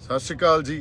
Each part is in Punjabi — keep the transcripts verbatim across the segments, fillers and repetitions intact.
सत श्री अकाल जी।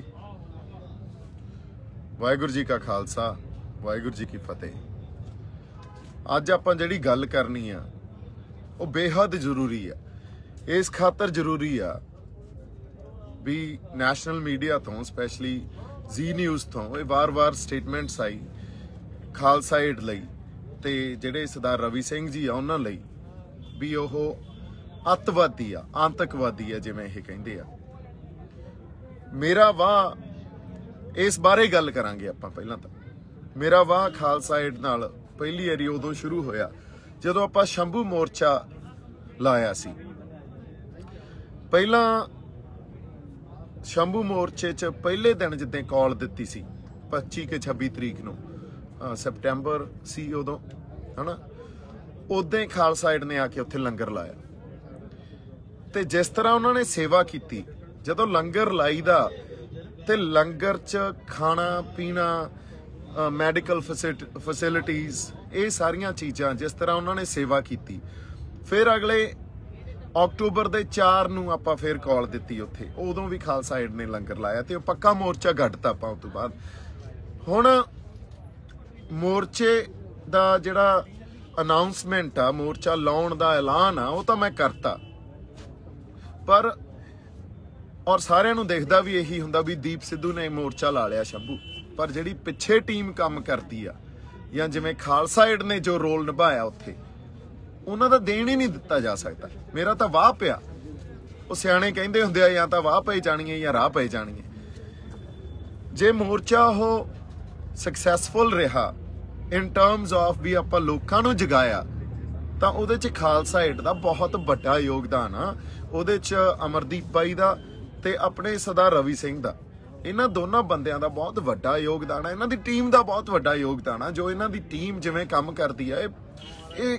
वाहिगुरू जी का खालसा वाहिगुरू जी की फतेह। अज आपां जिहड़ी गल करनी आ वो बेहद जरूरी आ। इस खातर जरूरी आ भी नैशनल मीडिया तो स्पैशली जी न्यूज़ तो ये वार वार स्टेटमेंट्स आई खालसा एड लई ते जिहड़े सरदार रवि सिंह जी आ उन्हां लई भी ओह अतवादी आ आतंकवादी आ जिवें ये कहिंदे आ। मेरा वाह इस बारे गल करांगे आपां। पहलां तां मेरा वाह खालसा एड नाल पहली वारी उदों शुरू होया जदों आपां शंभू मोर्चा लाया सी। पहलां शंभू मोर्चे च पहले दिन जिद्दां कॉल दित्ती सी पच्ची के छब्बी तरीक नूं सितंबर सी उदों है ना, उदां ही खालसा एड ने आके उत्थे लंगर लाया ते जिस तरह उन्होंने सेवा की जदों लंगर लाईदा ते लंगर च खाना पीना मैडिकल फैसिलिटीज़ ये सारिया चीज़ां जिस तरह उन्होंने सेवा की। फिर अगले अक्टूबर के चार नूं आपां फिर कॉल दित्ती उत्थे उदों भी खालसा एड ने लंगर लाया ते पक्का मोर्चा गढ़ता आपां उस तो बाद। हुण मोर्चे दा जिहड़ा अनाउंसमेंट आ मोर्चा लाउण दा ऐलान आ वो तां मैं करता पर और सारिਆਂ ਨੂੰ देखदा भी यही हुंदा भी दीप सिद्धू ने मोर्चा ला लिया शंभू, पर जिहड़ी पिछे टीम काम करती आ या जिवें खालसा एड ने जो रोल निभाया उत्थे उन्हां दा देण ही नहीं दिता जा सकता। मेरा तां वाह पिया वो सियाणे कहिंदे हुंदे आ या तां वाह पई जानी है या राह पई जानी है। जे मोर्चा हो सक्सैसफुल रहा इन टर्म्स ऑफ भी आपां लोकां नूं जगाया तां उहदे च खालसा एड दा बहुत वड्डा योगदान आ। उहदे च अमरदीप बाई दा ते अपने सरदार रवि सिंह दा इन्हां दोनों बंदियां दा बहुत वड्डा योगदान है। इन्हां दी टीम दा बहुत वड्डा योगदान है। जो इन्हां दी टीम जिवें काम करदी है ये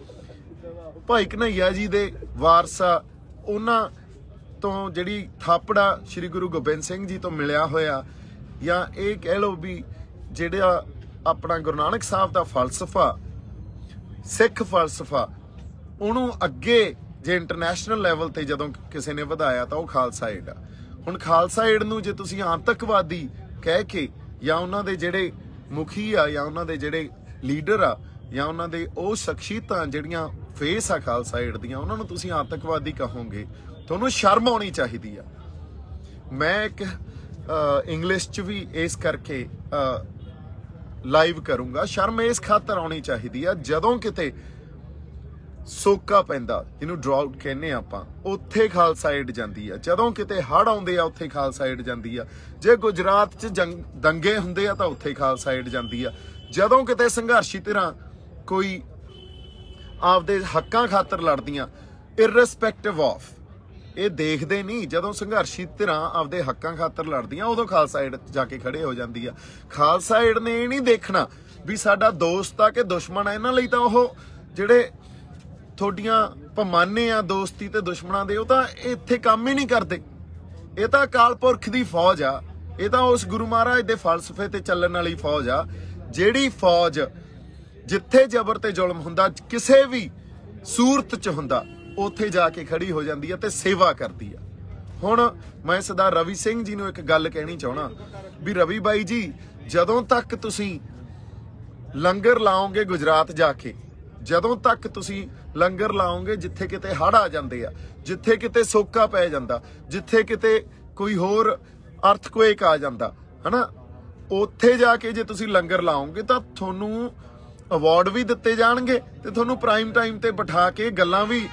भाई कन्हैया जी दे वारसा उन्हां तो जिहड़ी थापड़ा श्री गुरु गोबिंद सिंह जी तो मिलिया होया या ये कह लो भी जिहड़ा अपना गुरु नानक साहब दा फलसफा सिख फलसफा उहनूं अगे जे इंटरनैशनल लैवल ते जदों किसी ने वधाया तो वह खालसा एड आ। हुण खालसा एड नूं जे तुसीं आतंकवादी कह के या उन्हां दे जिहड़े मुखी आ या उन्हां दे जिहड़े लीडर आ या उन्हां दे ओह शख्सियतां जिहड़ियां फेस आ खालसा एड दियां उन्हां नूं तुसीं आतंकवादी कहोगे तुहानूं शर्म आउणी चाहीदी आ। मैं एक इंग्लिश च भी इस करके लाइव करूँगा। शर्म इस खातर आउणी चाहीदी आ जदों किते सोका पैंदा जिन्हों ड्राउट कहने आपां उत्थे खालसा एड जांदी आ, जदों किते हड़ आउंदे आ उत्थे खालसा एड जांदी आ, जे गुजरात च जंग दंगे हुंदे आ तां उत्थे खालसा एड जांदी आ, जदों किते संघर्षी धिरां कोई आपदे हक्कां खातर लड़दियां इररिस्पैक्टिव ऑफ ये देखदे नहीं जदों संघर्षी धिरां आपदे हक्कां खातर लड़दियां उदों खालसा एड जाके खड़े हो जांदी आ। खालसा एड ने ये नहीं देखना भी साडा दोस्त आ कि दुश्मन आ। इन्हां लई तां ओह जिहड़े थोड़ियां पमाने आ दोस्ती ते दुश्मनां दे तां इत्थे काम ही नहीं करते। ये तां अकाल पुरख दी फौज आ, ये तां उस गुरु महाराज दे फलसफे ते चलण वाली फौज आ जिहड़ी फौज जिथे जबर ते जुल्म हुंदा किसे भी सूरत च हुंदा उत्थे जाके खड़ी हो जांदी है ते सेवा करदी आ। हुण मैं सरदार रवि सिंह जी नूं एक गल कहनी चाहना भी रवि बाई जी जदों तक तुसीं लंगर लाओगे गुजरात जाके जदों तक तुसीं लंगर लाओगे जिथे किते हड़ आ जांदे आ जिथे किते सोका पै जांदा जिथे किते कोई होर अर्थक्वेक आ जांदा है ना उत्थे जाके जे तुसीं लंगर लाओगे तां तुहानूं अवार्ड भी दिते जाणगे ते तुहानूं प्राइम टाइम ते बिठा के गल्लां भी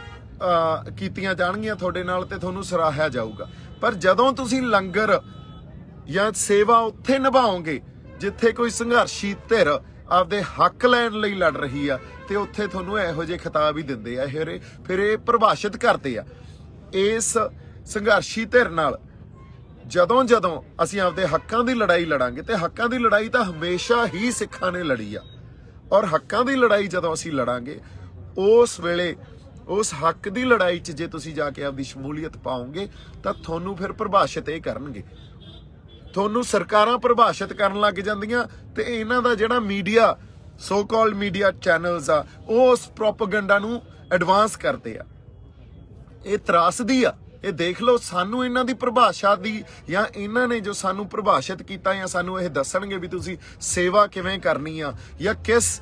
कीतियां जाणगीआं तुहाडे नाल ते तुहानूं सराहिया जाऊगा। पर जदों तुसीं लंगर या सेवा उत्थे निभाओगे जिथे कोई संघर्षी धिर आपदे हक लैण लई लड़ रही आ ते उत्थे तुहानूं इहो जिहे खिताब ही दिंदे आ। फिर फिर ये परिभाषित करते आ इस संघर्षी धिर नाल जदों जदों असीं आपदे हक्कां दी लड़ाई लड़ांगे ते हक्कां दी लड़ाई तां हमेशा ही सिखां ने लड़ी आ और हक्कां दी लड़ाई जदों असीं लड़ांगे उस वेले उस हक दी लड़ाई च जे तुसीं जाके आपदी शमूलीयत पाओगे तां तुहानूं फिर परिभाषित ये करनगे तुहानूं सरकारां परिभाषित करन लग जांदियां ते इन्हां दा जिहड़ा media so called media channels आ उस प्रोपेगेंडा नूं एडवांस करदे आ। ये त्रासदी आ ਇਹ ਦੇਖ ਲਓ, ਸਾਨੂੰ ਇਹਨਾਂ ਦੀ ਪਰਿਭਾਸ਼ਾ ਦੀ ਜਾਂ ਇਹਨਾਂ ਨੇ ਜੋ ਸਾਨੂੰ ਪਰਿਭਾਸ਼ਿਤ ਕੀਤਾ ਜਾਂ ਸਾਨੂੰ ਇਹ ਦੱਸਣਗੇ ਵੀ ਤੁਸੀਂ ਸੇਵਾ ਕਿਵੇਂ ਕਰਨੀ ਆ ਜਾਂ ਕਿਸ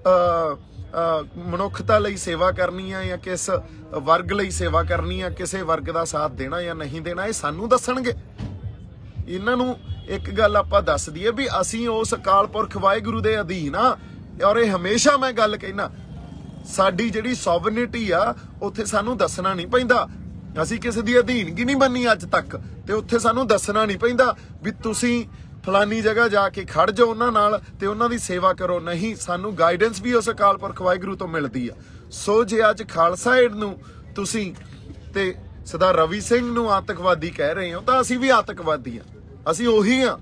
ਮਨੁੱਖਤਾ ਲਈ ਸੇਵਾ ਕਰਨੀ ਆ ਜਾਂ ਕਿਸ ਵਰਗ ਲਈ ਸੇਵਾ ਕਰਨੀ ਆ, ਕਿਸੇ ਵਰਗ ਦਾ ਸਾਥ ਦੇਣਾ ਜਾਂ ਨਹੀਂ ਦੇਣਾ, ਇਹ ਸਾਨੂੰ ਦੱਸਣਗੇ। ਇਹਨਾਂ ਨੂੰ ਇੱਕ ਗੱਲ ਆਪਾਂ ਦੱਸ ਦਈਏ ਵੀ ਅਸੀਂ ਉਸ ਅਕਾਲ ਪੁਰਖ ਵਾਹਿਗੁਰੂ ਦੇ ਅਧੀਨ ਆ। ਔਰ ਇਹ ਹਮੇਸ਼ਾ ਮੈਂ ਗੱਲ ਕਹਿਣਾ, ਸਾਡੀ ਜਿਹੜੀ ਸੋਵਰਨਿਟੀ ਆ ਉੱਥੇ ਸਾਨੂੰ ਦੱਸਣਾ ਨਹੀਂ ਪੈਂਦਾ। ਅਸੀਂ ਕਿਸੇ ਦੀ ਅਧੀਨਗੀ ਨਹੀਂ ਮੰਨੀ ਅੱਜ ਤੱਕ, ਤੇ ਉੱਥੇ ਸਾਨੂੰ ਦੱਸਣਾ ਨਹੀਂ ਪੈਂਦਾ ਵੀ ਤੁਸੀਂ ਫਲਾਨੀ ਜਗ੍ਹਾ ਜਾ ਕੇ ਖੜ ਜਾਓ ਉਹਨਾਂ ਨਾਲ ਤੇ ਉਹਨਾਂ ਦੀ ਸੇਵਾ ਕਰੋ। ਨਹੀਂ, ਸਾਨੂੰ ਗਾਈਡੈਂਸ ਵੀ ਉਸ ਅਕਾਲ ਪੁਰਖ ਵਾਹਿਗੁਰੂ ਤੋਂ ਮਿਲਦੀ ਆ। ਸੋ ਜੇ ਅੱਜ ਖਾਲਸਾ ਏਡ ਨੂੰ ਤੁਸੀਂ ਤੇ ਸਰਦਾਰ ਰਵੀ ਸਿੰਘ ਨੂੰ ਆਤੰਕਵਾਦੀ ਕਹਿ ਰਹੇ ਹੋ ਤਾਂ ਅਸੀਂ ਵੀ ਆਤੰਕਵਾਦੀ ਆ। ਅਸੀਂ ਉਹੀ ਆ,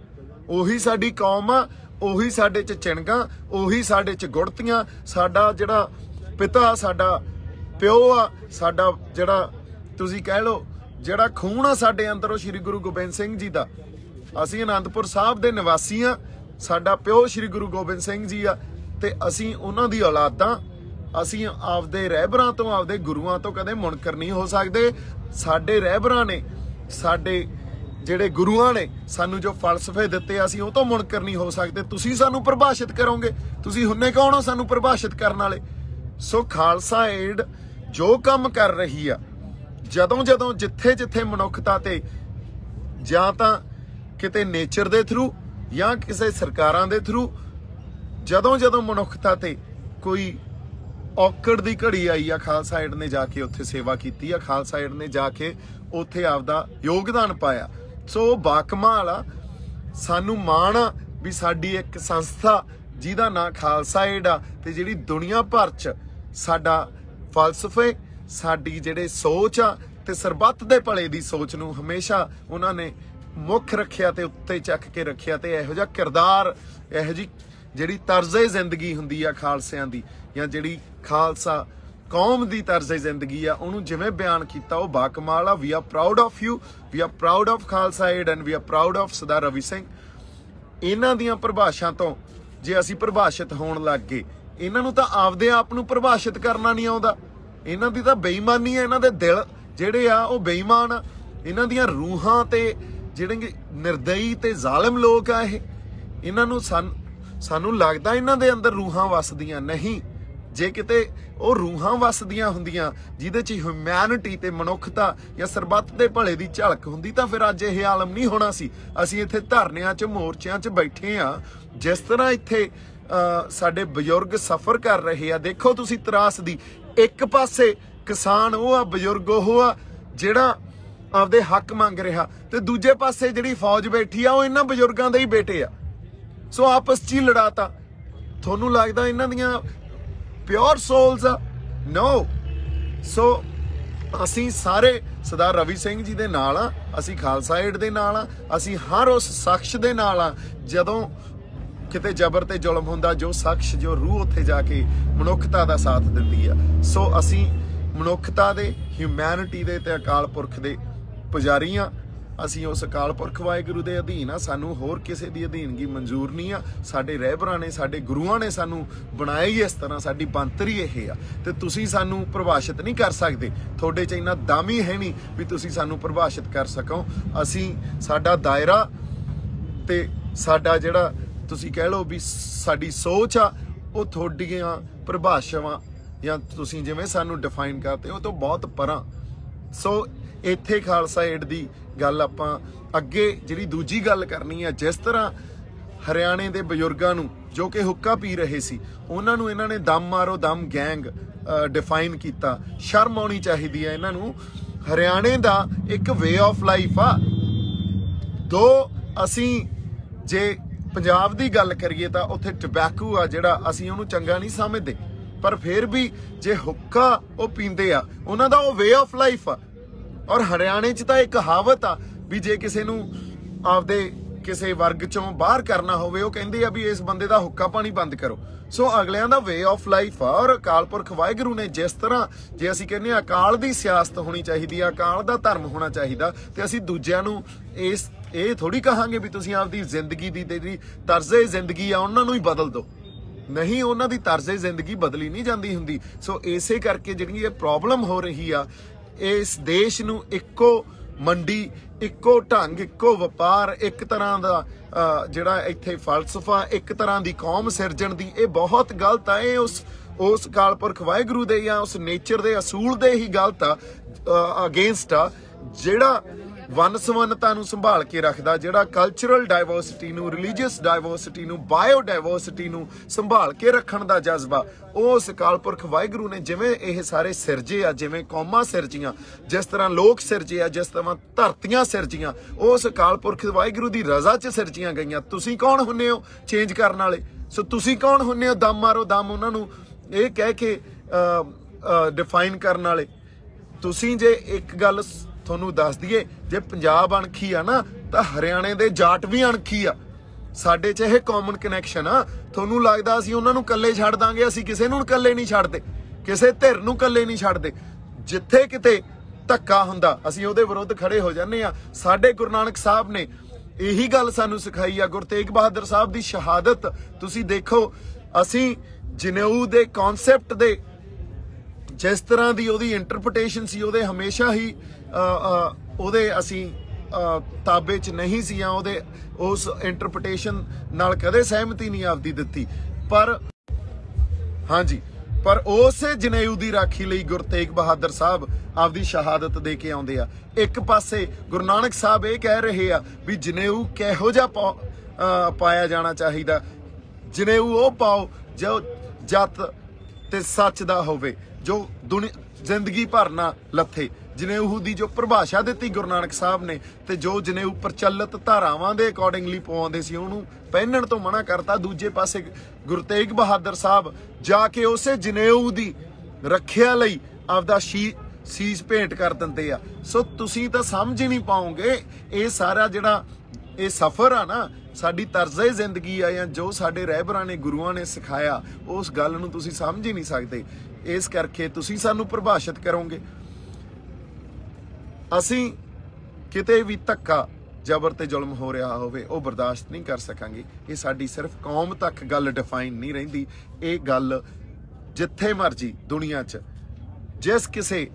ਉਹੀ ਸਾਡੀ ਕੌਮ ਆ, ਉਹੀ ਸਾਡੇ ਚ ਚਿਣਗਾਂ, ਉਹੀ ਸਾਡੇ ਚ ਗੁੜਤੀਆਂ। ਸਾਡਾ ਜਿਹੜਾ ਪਿਤਾ, ਸਾਡਾ ਪਿਓ ਆ, ਸਾਡਾ ਜਿਹੜਾ ਤੁਸੀਂ ਕਹਿ ਲਓ ਜਿਹੜਾ ਖੂਨ ਆ ਸਾਡੇ ਅੰਦਰ, ਉਹ ਸ਼੍ਰੀ ਗੁਰੂ ਗੋਬਿੰਦ ਸਿੰਘ ਜੀ ਦਾ। ਅਸੀਂ ਅਨੰਦਪੁਰ ਸਾਹਿਬ ਦੇ ਨਿਵਾਸੀ ਆ, ਸਾਡਾ ਪਿਓ ਸ਼੍ਰੀ ਗੁਰੂ ਗੋਬਿੰਦ ਸਿੰਘ ਜੀ ਆ ਤੇ ਅਸੀਂ ਉਹਨਾਂ ਦੀ ਔਲਾਦਾਂ। ਅਸੀਂ ਆਪਦੇ ਰਹਿਬਰਾਂ ਤੋਂ, ਆਪਦੇ ਗੁਰੂਆਂ ਤੋਂ ਕਦੇ ਮੁਨਕਰ ਨਹੀਂ ਹੋ ਸਕਦੇ। ਸਾਡੇ ਰਹਿਬਰਾਂ ਨੇ, ਸਾਡੇ ਜਿਹੜੇ ਗੁਰੂਆਂ ਨੇ ਸਾਨੂੰ ਜੋ ਫਲਸਫੇ ਦਿੱਤੇ, ਅਸੀਂ ਉਹ ਤੋਂ ਮੁਨਕਰ ਨਹੀਂ ਹੋ ਸਕਦੇ। ਤੁਸੀਂ ਸਾਨੂੰ ਪ੍ਰਭਾਸ਼ਿਤ ਕਰੋਗੇ, ਤੁਸੀਂ ਹੁੰਨੇ ਕੌਣ ਹੋ ਸਾਨੂੰ ਪ੍ਰਭਾਸ਼ਿਤ ਕਰਨ ਵਾਲੇ? ਸੋ ਖਾਲਸਾ ਏਡ ਜੋ ਕੰਮ ਕਰ ਰਹੀ ਆ, ਜਦੋਂ ਜਦੋਂ ਜਿੱਥੇ ਜਿੱਥੇ ਮਨੁੱਖਤਾ ਤੇ ਜਾਂ ਤਾਂ ਕਿਤੇ ਨੇਚਰ ਦੇ ਥਰੂ ਜਾਂ ਕਿਸੇ ਸਰਕਾਰਾਂ ਦੇ ਥਰੂ, ਜਦੋਂ ਜਦੋਂ ਮਨੁੱਖਤਾ ਤੇ ਕੋਈ ਔਕੜ ਦੀ ਘੜੀ ਆਈ ਆ, ਖਾਲਸਾ ਏਡ ਨੇ ਜਾ ਕੇ ਉੱਥੇ ਸੇਵਾ ਕੀਤੀ ਆ, ਖਾਲਸਾ ਏਡ ਨੇ ਜਾ ਕੇ ਉੱਥੇ ਆਪਦਾ ਯੋਗਦਾਨ ਪਾਇਆ। ਸੋ ਬਾਕਮਾਲ ਆ, ਸਾਨੂੰ ਮਾਣ ਆ ਵੀ ਸਾਡੀ ਇੱਕ ਸੰਸਥਾ ਜਿਹਦਾ ਨਾਂ ਖਾਲਸਾ ਏਡ ਆ ਤੇ ਜਿਹੜੀ ਦੁਨੀਆ ਭਰ 'ਚ ਸਾਡਾ ਫਲਸਫੇ, ਸਾਡੀ ਜਿਹੜੇ ਸੋਚ ਆ ਤੇ ਸਰਬੱਤ ਦੇ ਭਲੇ ਦੀ ਸੋਚ ਨੂੰ ਹਮੇਸ਼ਾ ਉਹਨਾਂ ਨੇ ਮੁੱਖ ਰੱਖਿਆ ਤੇ ਉੱਤੇ ਚੱਕ ਕੇ ਰੱਖਿਆ। ਤੇ ਇਹੋ ਜਿਹਾ ਕਿਰਦਾਰ, ਇਹੋ ਜਿਹੀ ਜਿਹੜੀ ਤਰਜ਼ੇ ਜ਼ਿੰਦਗੀ ਹੁੰਦੀ ਆ ਖਾਲਸਿਆਂ ਦੀ, ਜਾਂ ਜਿਹੜੀ ਖਾਲਸਾ ਕੌਮ ਦੀ ਤਰਜ਼ੇ ਜ਼ਿੰਦਗੀ ਆ, ਉਹਨੂੰ ਜਿਵੇਂ ਬਿਆਨ ਕੀਤਾ ਉਹ ਬਾਕਮਾਲ ਆ। We are proud of you, we are proud of Khalsa Aid and we are proud of Sardar Ravi Singh. ਇਹਨਾਂ ਦੀਆਂ ਪਰਿਭਾਸ਼ਾ ਤੋਂ ਜੇ ਅਸੀਂ ਪ੍ਰਭਾਸ਼ਿਤ ਹੋਣ ਲੱਗ ਗਏ, ਇਹਨਾਂ ਨੂੰ ਤਾਂ ਆਪਦੇ ਆਪ ਨੂੰ ਪ੍ਰਭਾਸ਼ਿਤ ਕਰਨਾ ਨਹੀਂ ਆਉਂਦਾ। ਇਹਨਾਂ ਦੀ ਤਾਂ ਬੇਈਮਾਨੀ ਆ, ਇਹਨਾਂ ਦੇ ਦਿਲ ਜਿਹੜੇ ਆ ਉਹ ਬੇਈਮਾਨ ਆ। ਇਹਨਾਂ ਦੀਆਂ ਰੂਹਾਂ ਤੇ ਜਿਹੜੇ ਨਿਰਦਈ ਤੇ ਜ਼ਾਲਿਮ ਲੋਕ ਆ ਇਹ, ਇਹਨਾਂ ਨੂੰ ਸਾਨੂੰ ਲੱਗਦਾ ਇਹਨਾਂ ਦੇ ਅੰਦਰ ਰੂਹਾਂ ਵਸਦੀਆਂ ਨਹੀਂ। ਜੇ ਕਿਤੇ ਉਹ ਰੂਹਾਂ ਵਸਦੀਆਂ ਹੁੰਦੀਆਂ ਜਿਹਦੇ 'ਚ ਹਿਊਮੈਨਿਟੀ ਤੇ ਮਨੁੱਖਤਾ ਜਾਂ ਸਰਬੱਤ ਦੇ ਭਲੇ ਦੀ ਝਲਕ ਹੁੰਦੀ ਤਾਂ ਫਿਰ ਅੱਜ ਇਹ ਆਲਮ ਨਹੀਂ ਹੋਣਾ ਸੀ। ਅਸੀਂ ਇੱਥੇ ਧਰਨਿਆਂ 'ਚ, ਮੋਰਚਿਆਂ 'ਚ ਬੈਠੇ ਆ। ਜਿਸ ਤਰ੍ਹਾਂ ਇੱਥੇ ਸਾਡੇ ਬਜ਼ੁਰਗ ਸਫ਼ਰ ਕਰ ਰਹੇ ਆ, ਦੇਖੋ ਤੁਸੀਂ ਤਰਾਸਦੀ। ਇੱਕ ਪਾਸੇ ਕਿਸਾਨ ਉਹ ਆ, ਬਜ਼ੁਰਗ ਉਹ ਆ ਜਿਹੜਾ ਆਪਦੇ ਹੱਕ ਮੰਗ ਰਿਹਾ, ਤੇ ਦੂਜੇ ਪਾਸੇ ਜਿਹੜੀ ਫੌਜ ਬੈਠੀ ਆ ਉਹ ਇਹਨਾਂ ਬਜ਼ੁਰਗਾਂ ਦੇ ਹੀ ਬੇਟੇ ਆ। ਸੋ ਆਪਸ 'ਚ ਹੀ ਲੜਾਤਾ। ਤੁਹਾਨੂੰ ਲੱਗਦਾ ਇਹਨਾਂ ਦੀਆਂ ਪਿਓਰ ਸੋਲਸ ਆ? ਨੋ। ਸੋ ਅਸੀਂ ਸਾਰੇ ਸਰਦਾਰ ਰਵੀ ਸਿੰਘ ਜੀ ਦੇ ਨਾਲ ਆ, ਅਸੀਂ ਖਾਲਸਾ ਏਡ ਦੇ ਨਾਲ ਆ, ਅਸੀਂ ਹਰ ਉਸ ਸ਼ਖਸ ਦੇ ਨਾਲ ਆ ਜਦੋਂ ਕਿਤੇ ਜ਼ਬਰ ਤੇ ਜ਼ੁਲਮ ਹੁੰਦਾ, ਜੋ ਸ਼ਖਸ, ਜੋ ਰੂਹ ਉੱਥੇ ਜਾ ਕੇ ਮਨੁੱਖਤਾ ਦਾ ਸਾਥ ਦਿੰਦੀ ਆ। ਸੋ ਅਸੀਂ ਮਨੁੱਖਤਾ ਦੇ, ਹਿਊਮੈਨਿਟੀ ਦੇ ਤੇ ਅਕਾਲ ਪੁਰਖ ਦੇ ਪੁਜਾਰੀ ਆ। ਅਸੀਂ ਉਸ ਅਕਾਲ ਪੁਰਖ ਵਾਹਿਗੁਰੂ ਦੇ ਅਧੀਨ ਆ, ਸਾਨੂੰ ਹੋਰ ਕਿਸੇ ਦੀ ਅਧੀਨਗੀ ਮਨਜ਼ੂਰ ਨਹੀਂ ਆ। ਸਾਡੇ ਰਹਿਬਰਾਂ ਨੇ, ਸਾਡੇ ਗੁਰੂਆਂ ਨੇ ਸਾਨੂੰ ਬਣਾਇਆ ਹੀ ਇਸ ਤਰ੍ਹਾਂ, ਸਾਡੀ ਬਣਤਰ ਹੀ ਇਹ ਆ। ਤੇ ਤੁਸੀਂ ਸਾਨੂੰ ਪ੍ਰਭਾਸ਼ਿਤ ਨਹੀਂ ਕਰ ਸਕਦੇ, ਤੁਹਾਡੇ 'ਚ ਇੰਨਾ ਦਮ ਹੀ ਹੈ ਨਹੀਂ ਵੀ ਤੁਸੀਂ ਸਾਨੂੰ ਪ੍ਰਭਾਸ਼ਿਤ ਕਰ ਸਕੋ। ਅਸੀਂ, ਸਾਡਾ ਦਾਇਰਾ ਤੇ ਸਾਡਾ ਜਿਹੜਾ ਤੁਸੀਂ ਕਹਿ ਲਓ ਵੀ ਸਾਡੀ ਸੋਚ ਆ, ਉਹ ਤੁਹਾਡੀਆਂ ਪ੍ਰਭਾਸ਼ਾਵਾਂ ਜਾਂ ਤੁਸੀਂ ਜਿਵੇਂ ਸਾਨੂੰ ਡਿਫਾਈਨ ਕਰਦੇ ਉਹ ਤੋਂ ਬਹੁਤ ਪਰਾਂ। ਸੋ ਇੱਥੇ ਖਾਲਸਾ ਏਡ ਦੀ ਗੱਲ ਆਪਾਂ ਅੱਗੇ ਜਿਹੜੀ ਦੂਜੀ ਗੱਲ ਕਰਨੀ ਆ, ਜਿਸ ਤਰ੍ਹਾਂ ਹਰਿਆਣੇ ਦੇ ਬਜ਼ੁਰਗਾਂ ਨੂੰ ਜੋ ਕਿ ਹੁੱਕਾ ਪੀ ਰਹੇ ਸੀ, ਉਹਨਾਂ ਨੂੰ ਇਹਨਾਂ ਨੇ ਦਮ ਮਾਰੋ ਦਮ ਗੈਂਗ ਡਿਫਾਈਨ ਕੀਤਾ। ਸ਼ਰਮ ਆਉਣੀ ਚਾਹੀਦੀ ਹੈ ਇਹਨਾਂ ਨੂੰ। ਹਰਿਆਣੇ ਦਾ ਇੱਕ ਵੇ ਆਫ ਲਾਈਫ ਆ। ਦੋ ਅਸੀਂ ਜੇ ਪੰਜਾਬ ਦੀ ਗੱਲ ਕਰੀਏ ਤਾਂ ਉੱਥੇ ਟਬੈਕੂ ਆ ਜਿਹੜਾ, ਅਸੀਂ ਉਹਨੂੰ ਚੰਗਾ ਨਹੀਂ ਸਮਝਦੇ, ਪਰ ਫਿਰ ਵੀ ਜੇ ਹੁੱਕਾ ਉਹ ਪੀਂਦੇ ਆ, ਉਹਨਾਂ ਦਾ ਉਹ ਵੇ ਆਫ ਲਾਈਫ ਆ। ਔਰ ਹਰਿਆਣੇ 'ਚ ਤਾਂ ਇੱਕ ਕਹਾਵਤ ਆ ਵੀ ਜੇ ਕਿਸੇ ਨੂੰ ਆਪਦੇ ਕਿਸੇ ਵਰਗ 'ਚੋਂ ਬਾਹਰ ਕਰਨਾ ਹੋਵੇ, ਉਹ ਕਹਿੰਦੇ ਆ ਵੀ ਇਸ ਬੰਦੇ ਦਾ ਹੁੱਕਾ ਪਾਣੀ ਬੰਦ ਕਰੋ। ਸੋ ਅਗਲਿਆਂ ਦਾ ਵੇ ਆਫ ਲਾਈਫ ਆ। ਔਰ ਅਕਾਲ ਪੁਰਖ ਵਾਹਿਗੁਰੂ ਨੇ ਜਿਸ ਤਰ੍ਹਾਂ, ਜੇ ਅਸੀਂ ਕਹਿੰਦੇ ਆ ਅਕਾਲ ਦੀ ਸਿਆਸਤ ਹੋਣੀ ਚਾਹੀਦੀ ਆ, ਅਕਾਲ ਦਾ ਧਰਮ ਹੋਣਾ ਚਾਹੀਦਾ, ਤੇ ਅਸੀਂ ਦੂਜਿਆਂ ਨੂੰ ਇਸ ਇਹ ਥੋੜੀ ਕਹਾਂਗੇ ਵੀ ਤੁਸੀਂ ਆਪਦੀ ਜ਼ਿੰਦਗੀ ਦੀ ਜਿਹੜੀ ਤਰਜ਼ੇ ਜ਼ਿੰਦਗੀ ਆ ਉਹਨਾਂ ਨੂੰ ਹੀ ਬਦਲ ਦਿਓ। ਨਹੀਂ, ਉਹਨਾਂ ਦੀ ਤਰਜ਼ੇ ਜ਼ਿੰਦਗੀ ਬਦਲੀ ਨਹੀਂ ਜਾਂਦੀ ਹੁੰਦੀ। ਸੋ ਇਸੇ ਕਰਕੇ ਜਿਹੜੀ ਇਹ ਪ੍ਰੋਬਲਮ ਹੋ ਰਹੀ ਆ, इस देश नूं इक्को मंडी, इक्को ढंग, इक्को वपार, एक तरह का जिहड़ा इत्थे फलसफा, एक तरह की कौम सिरजण दी, ये बहुत गलत है। ये उस उस अकाल पुरख वाहिगुरू दे या उस नेचर दे असूल दे ही गलत आ, अगेंस्ट आ, जिहड़ा वन सवन्नता नूं संभाल के रखदा, जिहड़ा कल्चरल डाइवर्सिटी नूं, रिलीजीअस डाइवर्सिटी नूं, बायो डाइवर्सिटी नूं संभाल के रखण दा जज्बा, उस अकाल पुरख वाहिगुरू ने जिवें ये सारे सिरजे आ, जिवें कौमां सिरजियां, जिस तरह लोक सिरजे आ, जिस तरह धरतियां सिरजियां, उस अकाल पुरख वाहिगुरू दी रज़ा च सिरजियां गईयां। तुसीं कौन हुंदे हो चेंज करन वाले? सो तुसीं कौन हुंदे हो दम मारो दम उन्हां नूं ਇਹ ਕਹਿ ਕੇ डिफाइन करने वाले? तुसीं जे एक गल ਤੁਹਾਨੂੰ ਦੱਸ ਦਈਏ, ਜੇ ਪੰਜਾਬ ਅਣਖੀ ਆ ਨਾ ਤਾਂ ਹਰਿਆਣੇ ਦੇ ਜਾਟ ਵੀ ਅਣਖੀ ਆ। ਸਾਡੇ 'ਚ ਇਹ ਕਾਮਨ ਕਨੈਕਸ਼ਨ ਆ। ਤੁਹਾਨੂੰ ਲੱਗਦਾ ਅਸੀਂ ਉਹਨਾਂ ਨੂੰ ਇਕੱਲੇ ਛੱਡ ਦਾਂਗੇ? ਅਸੀਂ ਕਿਸੇ ਨੂੰ ਇਕੱਲੇ ਨਹੀਂ ਛੱਡਦੇ, ਕਿਸੇ ਧਿਰ ਨੂੰ ਇਕੱਲੇ ਨਹੀਂ ਛੱਡਦੇ। ਜਿੱਥੇ ਕਿਤੇ ਧੱਕਾ ਹੁੰਦਾ ਅਸੀਂ ਉਹਦੇ ਵਿਰੁੱਧ ਖੜੇ ਹੋ ਜਾਂਦੇ ਆ। ਸਾਡੇ ਗੁਰੂ ਨਾਨਕ ਸਾਹਿਬ ਨੇ ਇਹੀ ਗੱਲ ਸਾਨੂੰ ਸਿਖਾਈ ਆ। ਗੁਰੂ ਤੇਗ ਬਹਾਦਰ ਸਾਹਿਬ ਦੀ ਸ਼ਹਾਦਤ ਤੁਸੀਂ ਦੇਖੋ, ਅਸੀਂ ਜਨੇਊ ਦੇ ਕਨਸੈਪਟ ਦੇ ਜਿਸ ਤਰ੍ਹਾਂ ਦੀ ਉਹਦੀ ਇੰਟਰਪ੍ਰੀਟੇਸ਼ਨ ਸੀ, ਉਹਦੇ ਹਮੇਸ਼ਾ ਹੀ ਉਹਦੇ ਅਸੀਂ ਤਾਬੇ 'ਚ ਨਹੀਂ ਸੀ, ਉਹਦੇ ਉਸ ਇੰਟਰਪ੍ਰੀਟੇਸ਼ਨ ਨਾਲ ਕਦੇ ਸਹਿਮਤੀ ਨਹੀਂ ਆਪਦੀ ਦਿੱਤੀ। ਪਰ ਹਾਂਜੀ, ਪਰ ਉਸੇ ਜਨੇਊ ਦੀ ਰਾਖੀ ਲਈ ਗੁਰੂ ਤੇਗ ਬਹਾਦਰ ਸਾਹਿਬ ਆਪਦੀ ਸ਼ਹਾਦਤ ਦੇ ਕੇ ਆਉਂਦੇ ਆ। ਇੱਕ ਪਾਸੇ ਗੁਰੂ ਨਾਨਕ ਸਾਹਿਬ ਇਹ ਕਹਿ ਰਹੇ ਆ ਵੀ ਜਨੇਊ ਕਿਹੋ ਜਿਹਾ ਪਾਇਆ ਜਾਣਾ ਚਾਹੀਦਾ, ਜਨੇਊ ਉਹ ਪਾਓ ਜੋ ਜੱਤ ਤੇ ਸੱਚ ਦਾ ਹੋਵੇ, ਜੋ ਦੁਨੀਆ ਜ਼ਿੰਦਗੀ ਭਰ ਨਾ ਲੱਥੇ। ਜਨੇਊ ਦੀ ਜੋ ਪਰਿਭਾਸ਼ਾ ਦਿੱਤੀ ਗੁਰੂ ਨਾਨਕ ਸਾਹਿਬ ਨੇ, ਤੇ ਜੋ ਜਨੇਊ ਪ੍ਰਚਲਿਤ ਧਾਰਾਵਾਂ ਦੇ ਅਕੋਰਡਿੰਗਲੀ ਪਵਾਉਂਦੇ ਸੀ, ਉਹਨੂੰ ਪਹਿਨਣ ਤੋਂ ਮਨਾ ਕਰਤਾ। ਦੂਜੇ ਪਾਸੇ ਗੁਰੂ ਤੇਗ ਬਹਾਦਰ ਸਾਹਿਬ ਜਾ ਕੇ ਉਸੇ ਜਨੇਊ ਦੀ ਰੱਖਿਆ ਲਈ ਆਪਦਾ ਸ਼ੀ ਸੀਸ ਭੇਂਟ ਕਰ ਦਿੰਦੇ ਆ। ਸੋ ਤੁਸੀਂ ਤਾਂ ਸਮਝ ਹੀ ਨਹੀਂ ਪਾਓਗੇ। ਇਹ ਸਾਰਾ ਜਿਹੜਾ ਇਹ ਸਫ਼ਰ ਆ ਨਾ, ਸਾਡੀ ਤਰਜ਼ੇ ਜ਼ਿੰਦਗੀ ਆ, ਜਾਂ ਜੋ ਸਾਡੇ ਰਹਿਬਰਾਂ ਨੇ, ਗੁਰੂਆਂ ਨੇ ਸਿਖਾਇਆ, ਉਸ ਗੱਲ ਨੂੰ ਤੁਸੀਂ ਸਮਝ ਹੀ ਨਹੀਂ ਸਕਦੇ। ਇਸ ਕਰਕੇ ਤੁਸੀਂ ਸਾਨੂੰ ਪ੍ਰਭਾਸ਼ਿਤ ਕਰੋਗੇ। ਅਸੀਂ ਕਿਤੇ ਵੀ ਧੱਕਾ, ਜ਼ਬਰ ਤੇ ਜ਼ੁਲਮ ਹੋ ਰਿਹਾ ਹੋਵੇ, ਉਹ ਬਰਦਾਸ਼ਤ ਨਹੀਂ ਕਰ ਸਕਾਂਗੇ। ਇਹ ਸਾਡੀ ਸਿਰਫ ਕੌਮ ਤੱਕ ਗੱਲ ਡਿਫਾਈਨ ਨਹੀਂ ਰਹਿੰਦੀ, ਇਹ ਗੱਲ ਜਿੱਥੇ ਮਰਜੀ ਦੁਨੀਆ 'ਚ ਜਿਸ ਕਿਸੇ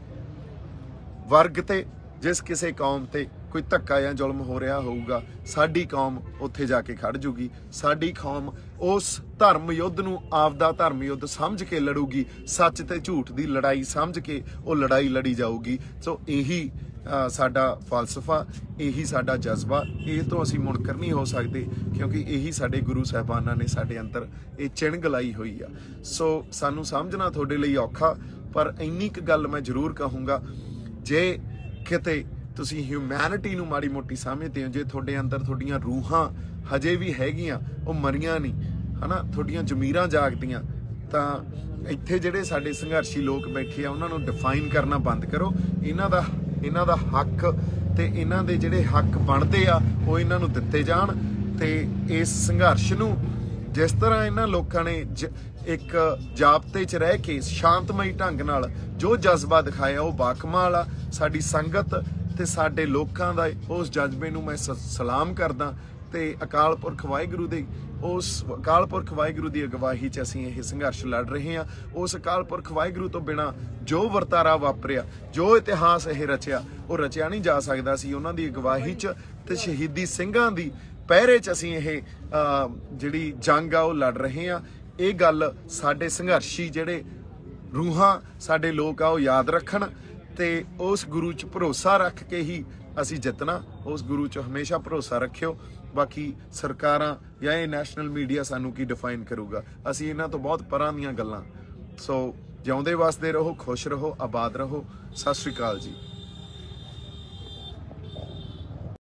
ਵਰਗ ਤੇ, ਜਿਸ ਕਿਸੇ ਕੌਮ ਤੇ ਕੋਈ ਧੱਕਾ ਜਾਂ ਜ਼ੁਲਮ ਹੋ ਰਿਹਾ ਹੋਊਗਾ, ਸਾਡੀ ਕੌਮ ਉੱਥੇ ਜਾ ਕੇ ਖੜ ਜੂਗੀ। ਸਾਡੀ ਕੌਮ ਉਸ ਧਰਮ ਯੁੱਧ ਨੂੰ ਆਪਦਾ ਧਰਮ ਯੁੱਧ ਸਮਝ ਕੇ ਲੜੂਗੀ। ਸੱਚ ਤੇ ਝੂਠ ਦੀ ਲੜਾਈ ਸਮਝ ਕੇ ਉਹ ਲੜਾਈ ਲੜੀ ਜਾਊਗੀ। ਸੋ ਇਹੀ ਸਾਡਾ ਫਲਸਫਾ, ਇਹੀ ਸਾਡਾ ਜਜ਼ਬਾ। ਇਹ ਤੋਂ ਅਸੀਂ ਮੁਨਕਰ ਨਹੀਂ ਹੋ ਸਕਦੇ, ਕਿਉਂਕਿ ਇਹੀ ਸਾਡੇ ਗੁਰੂ ਸਾਹਿਬਾਨਾਂ ਨੇ ਸਾਡੇ ਅੰਦਰ ਇਹ ਚਿਣਗ ਲਾਈ ਹੋਈ ਆ। ਸੋ ਸਾਨੂੰ ਸਮਝਣਾ ਤੁਹਾਡੇ ਲਈ ਔਖਾ, ਪਰ ਇੰਨੀ ਕੁ ਗੱਲ ਮੈਂ ਜ਼ਰੂਰ ਕਹੂੰਗਾ, ਜੇ ਕਿਤੇ ਤੁਸੀਂ ਹਿਊਮੈਨਿਟੀ ਨੂੰ ਮਾੜੀ ਮੋਟੀ ਸਮਝਦੇ ਹੋ, ਜੇ ਤੁਹਾਡੇ ਅੰਦਰ ਤੁਹਾਡੀਆਂ ਰੂਹਾਂ ਹਜੇ ਵੀ ਹੈਗੀਆਂ, ਉਹ ਮਰੀਆਂ ਨਹੀਂ, ਹਨਾ, ਤੁਹਾਡੀਆਂ ਜ਼ਮੀਰਾਂ ਜਾਗਦੀਆਂ, ਤਾਂ ਇੱਥੇ ਜਿਹੜੇ ਸਾਡੇ ਸੰਘਰਸ਼ੀ ਲੋਕ ਬੈਠੇ ਆ, ਉਹਨਾਂ ਨੂੰ ਡਿਫਾਈਨ ਕਰਨਾ ਬੰਦ ਕਰੋ। ਇਹਨਾਂ ਦਾ ਇਹਨਾਂ ਦਾ ਹੱਕ ਤੇ ਇਹਨਾਂ ਦੇ ਜਿਹੜੇ ਹੱਕ ਬਣਦੇ ਆ, ਉਹ ਇਹਨਾਂ ਨੂੰ ਦਿੱਤੇ ਜਾਣ। ਤੇ ਇਸ ਸੰਘਰਸ਼ ਨੂੰ ਜਿਸ ਤਰ੍ਹਾਂ ਇਹਨਾਂ ਲੋਕਾਂ ਨੇ ਇੱਕ ਜਾਬਤੇ 'ਚ ਰਹਿ ਕੇ ਸ਼ਾਂਤਮਈ ਢੰਗ ਨਾਲ ਜੋ ਜਜ਼ਬਾ ਦਿਖਾਇਆ, ਉਹ ਬਾਕਮਾਲ ਆ। ਸਾਡੀ ਸੰਗਤ ਤੇ ਸਾਡੇ ਲੋਕਾਂ ਦਾ ਉਸ ਜਜ਼ਬੇ ਨੂੰ ਮੈਂ ਸਲਾਮ ਕਰਦਾ, ਤੇ ਅਕਾਲ ਪੁਰਖ ਵਾਹਿਗੁਰੂ ਦੇ ਉਸ ਅਕਾਲ ਪੁਰਖ ਵਾਹਿਗੁਰੂ ਦੀ ਅਗਵਾਈ 'ਚ ਅਸੀਂ ਇਹ ਸੰਘਰਸ਼ ਲੜ ਰਹੇ ਹਾਂ। ਉਸ ਅਕਾਲ ਪੁਰਖ ਵਾਹਿਗੁਰੂ ਤੋਂ ਬਿਨਾਂ ਜੋ ਵਰਤਾਰਾ ਵਾਪਰਿਆ, ਜੋ ਇਤਿਹਾਸ ਇਹ ਰਚਿਆ, ਉਹ ਰਚਿਆ ਨਹੀਂ ਜਾ ਸਕਦਾ ਸੀ। ਉਹਨਾਂ ਦੀ ਅਗਵਾਈ 'ਚ ਤੇ ਸ਼ਹੀਦੀ ਸਿੰਘਾਂ ਦੀ ਪਹਿਰੇ 'ਚ ਅਸੀਂ ਇਹ ਜਿਹੜੀ ਜੰਗ ਆ ਉਹ ਲੜ ਰਹੇ ਹਾਂ। ਇਹ ਗੱਲ ਸਾਡੇ ਸੰਘਰਸ਼ੀ ਜਿਹੜੇ ਰੂਹਾਂ, ਸਾਡੇ ਲੋਕ ਆ, ਉਹ ਯਾਦ ਰੱਖਣ, ਤੇ ਉਸ ਗੁਰੂ 'ਚ ਭਰੋਸਾ ਰੱਖ ਕੇ ਹੀ ਅਸੀਂ ਜਿੱਤਣਾ। ਉਸ ਗੁਰੂ 'ਚ ਹਮੇਸ਼ਾ ਭਰੋਸਾ ਰੱਖਿਓ। ਬਾਕੀ ਸਰਕਾਰਾਂ ਜਾਂ ਇਹ ਨੈਸ਼ਨਲ ਮੀਡੀਆ ਸਾਨੂੰ ਕੀ ਡਿਫਾਈਨ ਕਰੂਗਾ, ਅਸੀਂ ਇਹਨਾਂ ਤੋਂ ਬਹੁਤ ਪਰਾਂ ਦੀਆਂ ਗੱਲਾਂ। ਸੋ ਜਿਉਂਦੇ ਵਸਦੇ ਰਹੋ, ਖੁਸ਼ ਰਹੋ, ਆਬਾਦ ਰਹੋ। ਸਤਿ ਸ਼੍ਰੀ ਅਕਾਲ ਜੀ।